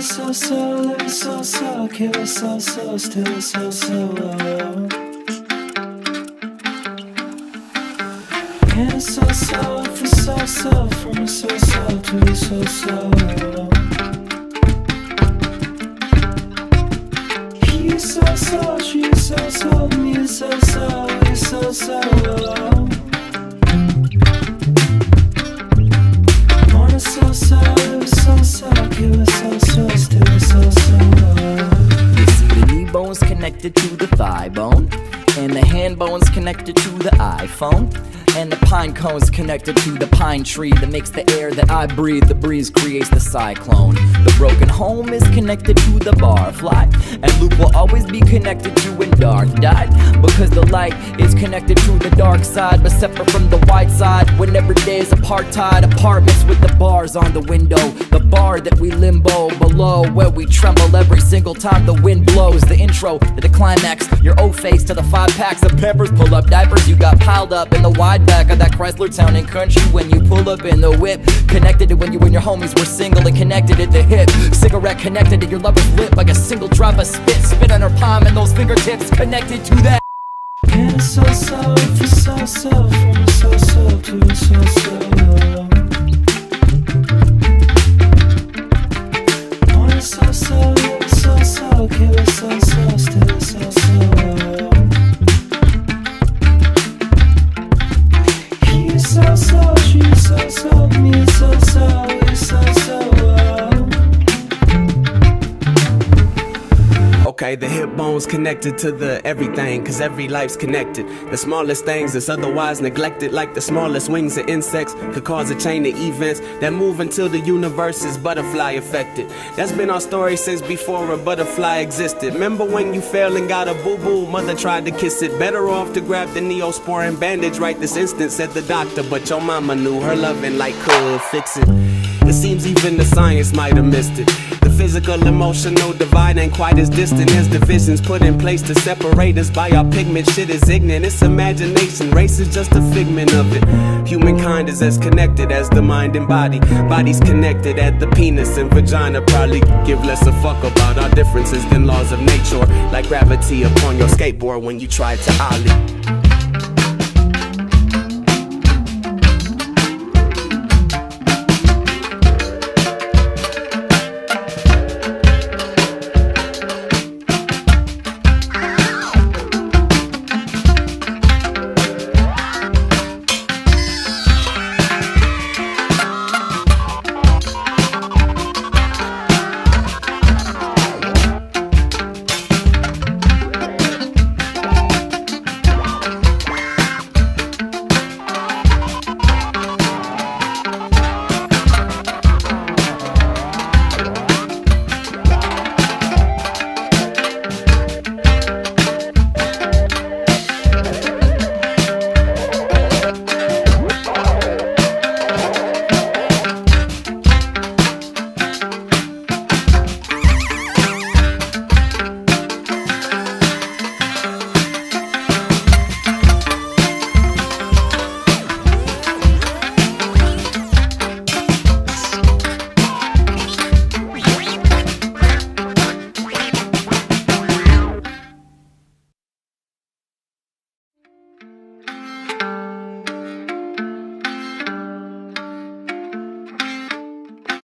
so, live so, kill it so, still it so. And so, for so, from a so to a so. He's so, she's so, me is so, it's so. Wanna so, live so, kill it so, still it so. You see the knee bone's connected to the thigh bone, and the hand bone's connected to the iPhone, and the pine cone's connected to the pine tree that makes the air that I breathe. The breeze creates the cyclone. The broken home is connected to the barfly, and Luke will always be connected to when Darth died, because the light is connected to the dark side, but separate from the white side. When every day is apartheid, apartments with the bars on the window, the bar that we limbo below, where we tremble every single time the wind blows. The intro to the climax, your O-face to the 5 packs of peppers, pull up diapers you got piled up in the wide back of that Chrysler Town and Country. When you pull up in the whip, connected to when you and your homies were single and connected at the hip. Cigarette connected to your lover's lip like a single drop of spit on her palm, and those fingertips connected to that. And so, for so, from a so to a so. Wanna so, live so, kill it so, still it so. He's so, she's so, me is so, it's so. Okay, the hip bone's connected to the everything, cause every life's connected. The smallest things that's otherwise neglected, like the smallest wings of insects, could cause a chain of events that move until the universe is butterfly affected. That's been our story since before a butterfly existed. Remember when you fell and got a boo-boo, mother tried to kiss it. Better off to grab the Neosporin bandage right this instant, said the doctor, but your mama knew her loving like could fix it. It seems even the science might have missed it. The physical, emotional divide ain't quite as distant as divisions put in place to separate us by our pigment. Shit is ignorant, it's imagination, race is just a figment of it. Humankind is as connected as the mind and body. Body's connected at the penis and vagina. Probably give less a fuck about our differences than laws of nature, like gravity upon your skateboard when you try to ollie.